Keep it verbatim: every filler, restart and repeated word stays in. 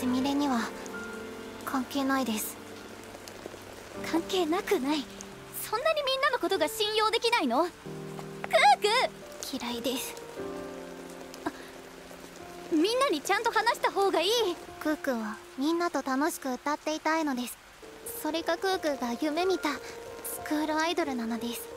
すみれには関係ないです。 関係なくない。そんなにみんなのことが信用できないの？クーク嫌いです。 みんなにちゃんと話した方がいい。 クークはみんなと楽しく歌っていたいのです。それがクークが夢見たスクールアイドルなのです。